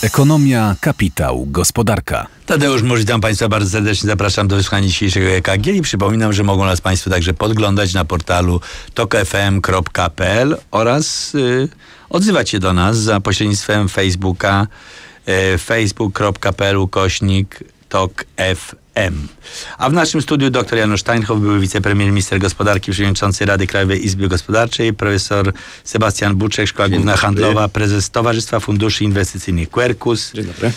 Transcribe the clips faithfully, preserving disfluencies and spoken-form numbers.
Ekonomia, kapitał, gospodarka. Tadeusz Mur, witam Państwa bardzo serdecznie. Zapraszam do wysłuchania dzisiejszego E K G i przypominam, że mogą nas Państwo także podglądać na portalu tok f m kropka p l oraz y, odzywać się do nas za pośrednictwem Facebooka y, facebook kropka p l ukośnik tok f m. A w naszym studiu dr Janusz Steinhoff, były wicepremier, minister gospodarki, przewodniczący Rady Krajowej Izby Gospodarczej, profesor Sebastian Buczek, Szkoła Główna Handlowa, prezes Towarzystwa Funduszy Inwestycyjnych Quercus. Dzień dobry.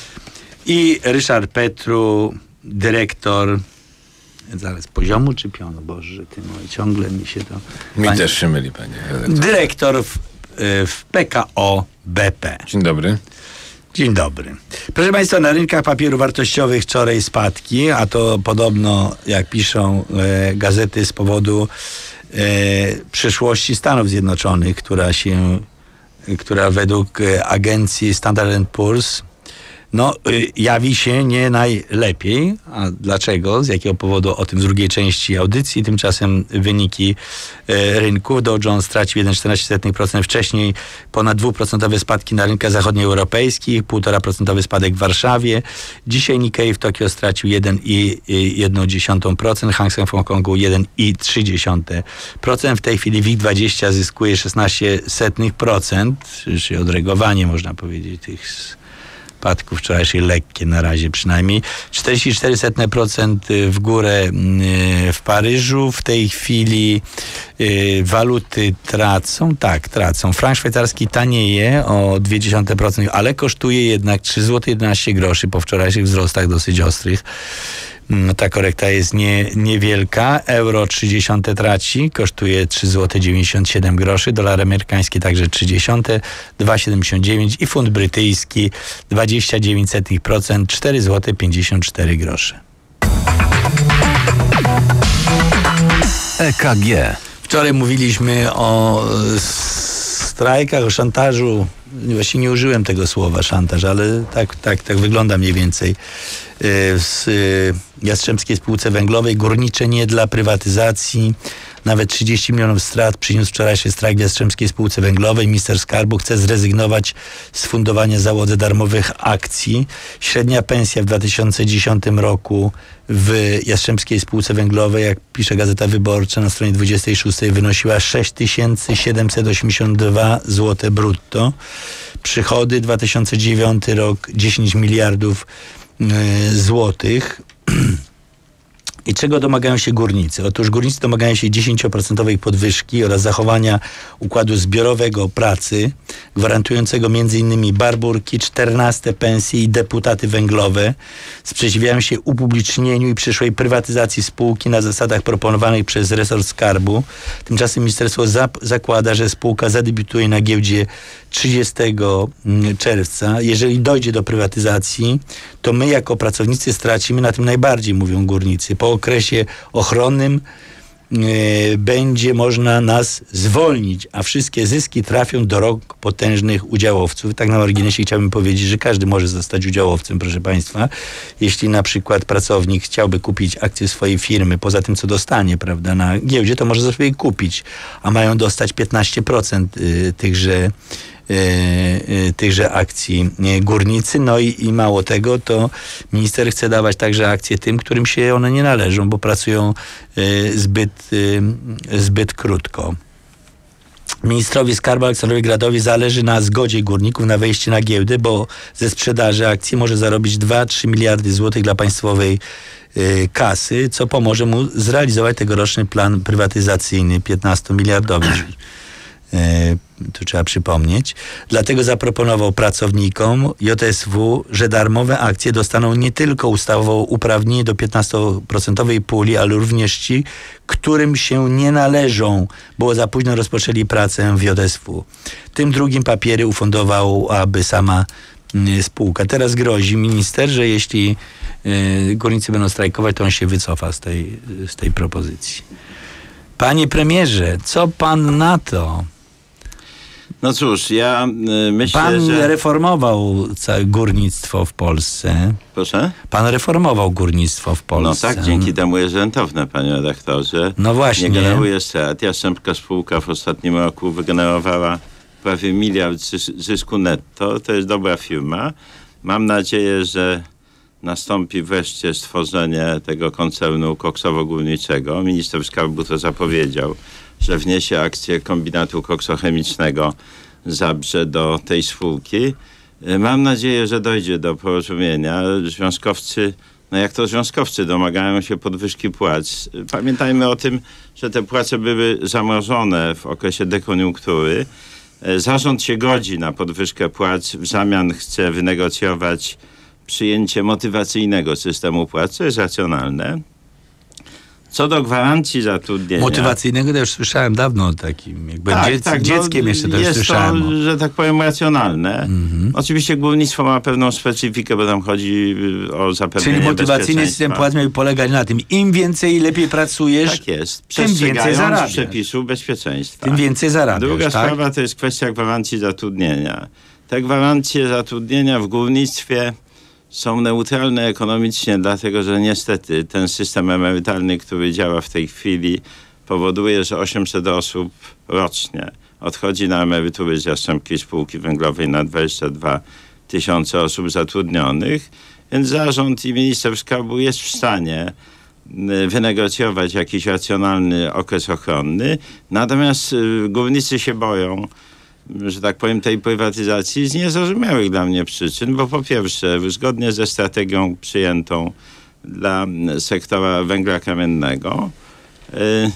I Ryszard Petru, dyrektor, zaraz poziomu czy pionu? Boże, ty mój, ciągle mi się to... Mi Pani... też się myli, panie redaktor. Dyrektor w, w P K O B P. Dzień dobry. Dzień dobry. Proszę Państwa, na rynkach papierów wartościowych wczoraj spadki, a to podobno, jak piszą e, gazety, z powodu e, przyszłości Stanów Zjednoczonych, która się, która według e, agencji Standard and Poor's no, y, jawi się nie najlepiej. A dlaczego? Z jakiego powodu? O tym w drugiej części audycji. Tymczasem wyniki y, rynków. Dow Jones stracił jeden przecinek czternaście procent, wcześniej ponad dwuprocentowe spadki na rynkach zachodnioeuropejskich, półtora procentowy spadek w Warszawie. Dzisiaj Nikkei w Tokio stracił jeden przecinek jeden procent, Hang Seng w Hongkongu jeden przecinek trzy procent. W tej chwili WIG dwadzieścia zyskuje szesnaście procent, czyli odreagowanie, można powiedzieć, tych spadków wczorajszej, lekkie na razie przynajmniej. czterdzieści cztery procent w górę w Paryżu. W tej chwili y, waluty tracą, tak, tracą. Frank szwajcarski tanieje o zero przecinek dwa procent, ale kosztuje jednak trzy złote jedenaście groszy po wczorajszych wzrostach dosyć ostrych. No, ta korekta jest nie, niewielka. Euro trzydzieści traci, kosztuje trzy złote dziewięćdziesiąt siedem groszy. Dolar amerykański także trzydzieści, dwa przecinek siedemdziesiąt dziewięć i funt brytyjski dwadzieścia dziewięć procent, cztery złote pięćdziesiąt cztery grosze. E K G. Wczoraj mówiliśmy o strajkach, o szantażu. Właśnie nie użyłem tego słowa szantaż, ale tak, tak, tak wygląda mniej więcej. W Jastrzębskiej Spółce Węglowej górnicze nie dla prywatyzacji. Nawet trzydzieści milionów strat przyniósł wczorajszy strajk w Jastrzębskiej Spółce Węglowej. Minister Skarbu chce zrezygnować z fundowania załodze darmowych akcji. Średnia pensja w dwa tysiące dziesiątym roku w Jastrzębskiej Spółce Węglowej, jak pisze Gazeta Wyborcza na stronie dwudziestej szóstej, wynosiła sześć tysięcy siedemset osiemdziesiąt dwa złote brutto. Przychody dwa tysiące dziewiąty rok dziesięć miliardów złotych. I czego domagają się górnicy? Otóż górnicy domagają się dziesięcioprocentowej podwyżki oraz zachowania układu zbiorowego pracy, gwarantującego między innymi barburki, czternaste pensje i deputaty węglowe. Sprzeciwiają się upublicznieniu i przyszłej prywatyzacji spółki na zasadach proponowanych przez resort skarbu. Tymczasem ministerstwo zap- zakłada, że spółka zadebiutuje na giełdzie trzydziestego czerwca. Jeżeli dojdzie do prywatyzacji, to my jako pracownicy stracimy na tym najbardziej, mówią górnicy. Po okresie ochronnym e, będzie można nas zwolnić, a wszystkie zyski trafią do rąk potężnych udziałowców. Tak na marginesie chciałbym powiedzieć, że każdy może zostać udziałowcem, proszę Państwa. Jeśli na przykład pracownik chciałby kupić akcje swojej firmy, poza tym co dostanie, prawda, na giełdzie, to może sobie kupić, a mają dostać piętnaście procent y, tychże tychże akcji górnicy. No i, i mało tego, to minister chce dawać także akcje tym, którym się one nie należą, bo pracują y, zbyt, y, zbyt krótko. Ministrowi Skarbu Aleksandrowi Gradowi zależy na zgodzie górników na wejście na giełdę, bo ze sprzedaży akcji może zarobić dwa trzy miliardy złotych dla państwowej y, kasy, co pomoże mu zrealizować tegoroczny plan prywatyzacyjny piętnastomiliardowy. Tu trzeba przypomnieć. Dlatego zaproponował pracownikom J S W, że darmowe akcje dostaną nie tylko ustawowo uprawnienie do piętnastoprocentowej puli, ale również ci, którym się nie należą, bo za późno rozpoczęli pracę w J S W. Tym drugim papiery ufundowałaby sama y, spółka. Teraz grozi minister, że jeśli y, górnicy będą strajkować, to on się wycofa z tej, z tej propozycji. Panie premierze, co pan na to? No cóż, ja y, myślę, Pan że... reformował całe górnictwo w Polsce. Proszę? Pan reformował górnictwo w Polsce. No tak, dzięki temu jest rentowne, panie redaktorze. No właśnie. Nie generuje strat. Jastrzębska spółka w ostatnim roku wygenerowała prawie miliard zysku netto. To jest dobra firma. Mam nadzieję, że nastąpi wreszcie stworzenie tego koncernu koksowo-górniczego. Minister Skarbu to zapowiedział, że wniesie akcję kombinatu koksochemicznego Zabrze do tej spółki. Mam nadzieję, że dojdzie do porozumienia. Związkowcy, no jak to związkowcy, domagają się podwyżki płac. Pamiętajmy o tym, że te płace były zamrożone w okresie dekoniunktury. Zarząd się godzi na podwyżkę płac, w zamian chce wynegocjować przyjęcie motywacyjnego systemu płac, co jest racjonalne. Co do gwarancji zatrudnienia... Motywacyjnego to już słyszałem dawno o takim. Jakby tak, dziec, tak, dzieckiem no, jeszcze to już jest słyszałem. to, że tak powiem, racjonalne. Mm-hmm. Oczywiście górnictwo ma pewną specyfikę, bo tam chodzi o zapewnienie Czyli motywacyjny system płac miał polegać na tym, im więcej i lepiej pracujesz, tak jest. tym więcej zarabiasz. Przepisów bezpieczeństwa. Tym więcej zarabiasz. Druga tak? sprawa to jest kwestia gwarancji zatrudnienia. Te gwarancje zatrudnienia w górnictwie są neutralne ekonomicznie, dlatego że niestety ten system emerytalny, który działa w tej chwili, powoduje, że osiemset osób rocznie odchodzi na emerytury z Jastrzębskiej Spółki Węglowej na dwadzieścia dwa tysiące osób zatrudnionych, więc zarząd i minister skarbu jest w stanie wynegocjować jakiś racjonalny okres ochronny, natomiast górnicy się boją, że tak powiem, tej prywatyzacji z niezrozumiałych dla mnie przyczyn, bo po pierwsze, zgodnie ze strategią przyjętą dla sektora węgla kamiennego, yy,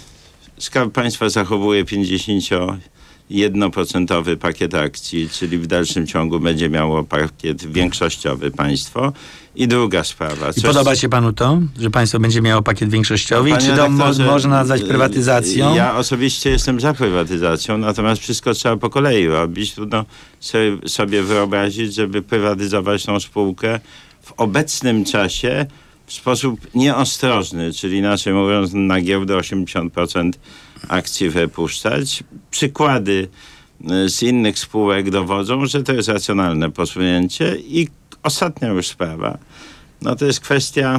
Skarb Państwa zachowuje pięćdziesiąt jeden procent pakiet akcji, czyli w dalszym ciągu będzie miało pakiet większościowy państwo. I druga sprawa. I podoba się panu to, że państwo będzie miało pakiet większościowy? No, czy to mo- można nazwać prywatyzacją? Ja osobiście jestem za prywatyzacją, natomiast wszystko trzeba po kolei robić. Trudno sobie, sobie wyobrazić, żeby prywatyzować tą spółkę w obecnym czasie w sposób nieostrożny, czyli inaczej mówiąc, na giełdę osiemdziesiąt procent akcji wypuszczać. Przykłady z innych spółek dowodzą, że to jest racjonalne posunięcie. I ostatnia już sprawa, no to jest kwestia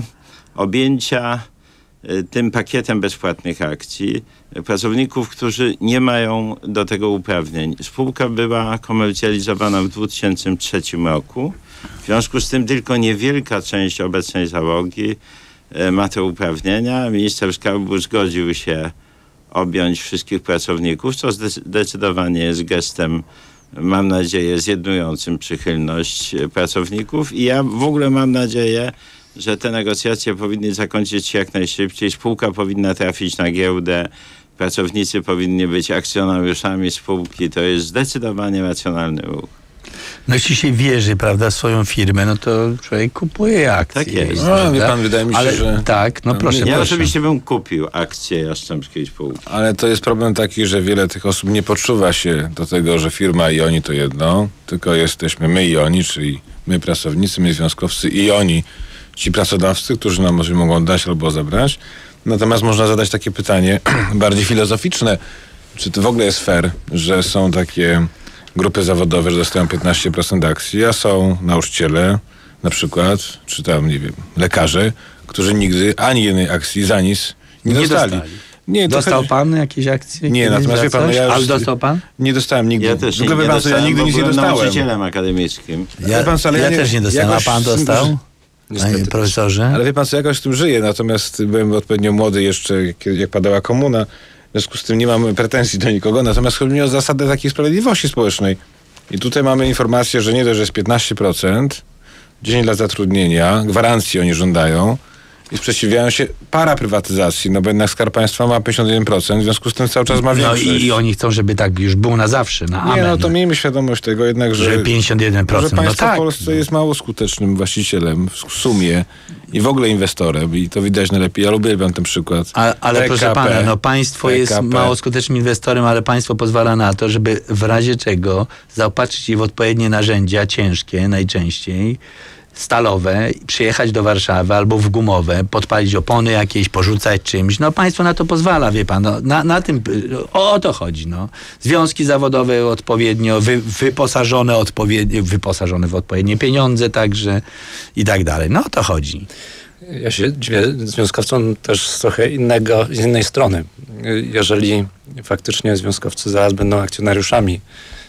objęcia y, tym pakietem bezpłatnych akcji pracowników, którzy nie mają do tego uprawnień. Spółka była komercjalizowana w dwa tysiące trzecim roku. W związku z tym tylko niewielka część obecnej załogi y, ma te uprawnienia. Minister Skarbu zgodził się objąć wszystkich pracowników, co zdecydowanie jest gestem, mam nadzieję, zjednującym przychylność pracowników. I ja w ogóle mam nadzieję, że te negocjacje powinny zakończyć się jak najszybciej. Spółka powinna trafić na giełdę. Pracownicy powinni być akcjonariuszami spółki. To jest zdecydowanie racjonalny ruch. No jeśli się wierzy, prawda, w swoją firmę, no to człowiek kupuje akcje. Tak jest. No, wie pan, wydaje mi się, ale, że... Tak, no proszę, Ja proszę. oczywiście bym kupił akcje Jastrzębskiej Spółki. Ale to jest problem taki, że wiele tych osób nie poczuwa się do tego, że firma i oni to jedno, tylko jesteśmy my i oni, czyli my pracownicy, my związkowcy i oni, ci pracodawcy, którzy nam może mogą dać albo zabrać. Natomiast można zadać takie pytanie bardziej filozoficzne, czy to w ogóle jest fair, że są takie grupy zawodowe, że dostają piętnaście procent akcji, a są nauczyciele na przykład, czy tam, nie wiem, lekarze, którzy nigdy ani jednej akcji za nic nie, Nie dostali. dostali. Nie, Dostał chodzi... pan jakieś akcje? Nie, natomiast wie pan, no ja już... Ale dostał pan? Nie dostałem nigdy. Ja też nie, Tylko nie wie pan, co, ja dostałem, nigdy bo nic nie byłem dostałem. nauczycielem akademickim. Ja, pan co, ale ja, ja nie- też nie dostałem, a jakoś pan z tym dostał? Niestety. Panie profesorze? Ale wie pan co, jakoś z tym żyję, natomiast byłem odpowiednio młody jeszcze, kiedy, jak padała komuna. W związku z tym nie mam pretensji do nikogo, natomiast chodzi mi o zasadę takiej sprawiedliwości społecznej. I tutaj mamy informację, że nie dość, że jest piętnaście procent, dziesięć lat zatrudnienia, gwarancji oni żądają i sprzeciwiają się paraprywatyzacji, no bo jednak Skarb Państwa ma pięćdziesiąt jeden procent, w związku z tym cały czas ma No większość. i, i oni chcą, żeby tak już było na zawsze, na amen. Nie, no to miejmy świadomość tego jednak, że... Że pięćdziesiąt jeden procent, Że no państwo tak. w Polsce jest mało skutecznym właścicielem w sumie i w ogóle inwestorem i to widać najlepiej. Ja uwielbiam ten przykład. A, ale P K P, proszę pana, no państwo jest P K P. mało skutecznym inwestorem, ale państwo pozwala na to, żeby w razie czego zaopatrzyć się w odpowiednie narzędzia, ciężkie najczęściej, stalowe, przyjechać do Warszawy albo w gumowe, podpalić opony jakieś, porzucać czymś. No państwo na to pozwala, wie pan. No, na, na tym, o, o to chodzi. No. Związki zawodowe odpowiednio, wy, wyposażone odpowiednio, wyposażone w odpowiednie pieniądze także i tak dalej. No o to chodzi. Ja się dziwię związkowcom też z trochę innego, z innej strony. Jeżeli faktycznie związkowcy zaraz będą akcjonariuszami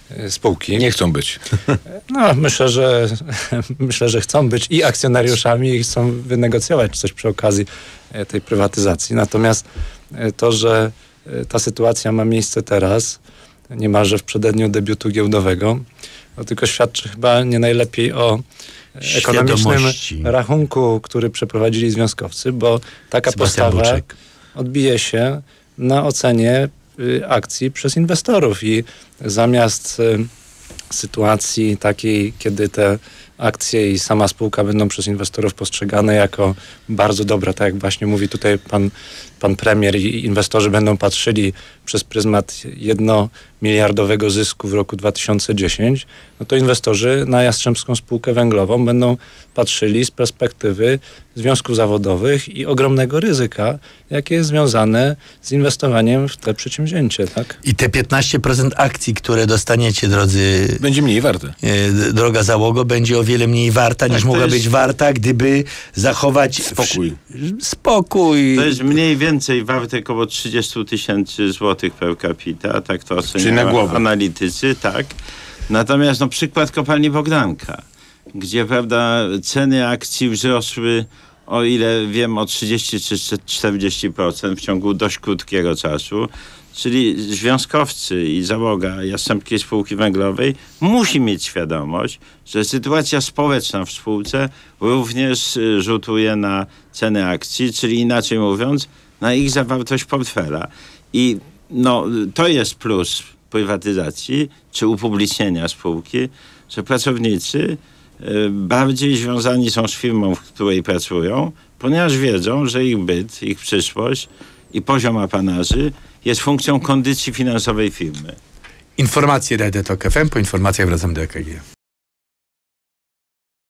y, spółki. Nie chcą być. No, myślę, że myślę, że chcą być i akcjonariuszami i chcą wynegocjować coś przy okazji y, tej prywatyzacji. Natomiast y, to, że y, ta sytuacja ma miejsce teraz, niemalże w przededniu debiutu giełdowego, no tylko świadczy chyba nie najlepiej o ekonomicznym Świadomości. rachunku, który przeprowadzili związkowcy, bo taka Sebastian postawa Buczek. odbije się na ocenie y, akcji przez inwestorów i zamiast y, sytuacji takiej, kiedy te akcje i sama spółka będą przez inwestorów postrzegane jako bardzo dobre, tak jak właśnie mówi tutaj pan, pan premier i inwestorzy będą patrzyli przez pryzmat jednomiliardowego zysku w roku dwa tysiące dziesiątym, no to inwestorzy na Jastrzębską Spółkę Węglową będą patrzyli z perspektywy związków zawodowych i ogromnego ryzyka, jakie jest związane z inwestowaniem w te przedsięwzięcie, tak? I te piętnaście procent akcji, które dostaniecie, drodzy, Będzie mniej warte. e, droga załogo, będzie o wiele mniej warta, niż to mogła jest- być warta, gdyby zachować Spokój. wsz- spokój. To jest mniej więcej warte około trzydzieści tysięcy złotych per capita, tak to Czyli na oceniają głowę. analitycy, tak. Natomiast no, przykład kopalni Bogdanka, gdzie prawda ceny akcji wzrosły, o ile wiem, o trzydzieści czy czterdzieści procent w ciągu dość krótkiego czasu. Czyli związkowcy i załoga Jastrzębskiej Spółki Węglowej musi mieć świadomość, że sytuacja społeczna w spółce również y, rzutuje na ceny akcji, czyli inaczej mówiąc, na ich zawartość portfela. I no, to jest plus prywatyzacji czy upublicznienia spółki, że pracownicy y, bardziej związani są z firmą, w której pracują, ponieważ wiedzą, że ich byt, ich przyszłość i poziom apanaży jest funkcją kondycji finansowej firmy. Informacje Radia Tok F M, po informacjach wracam do E K G.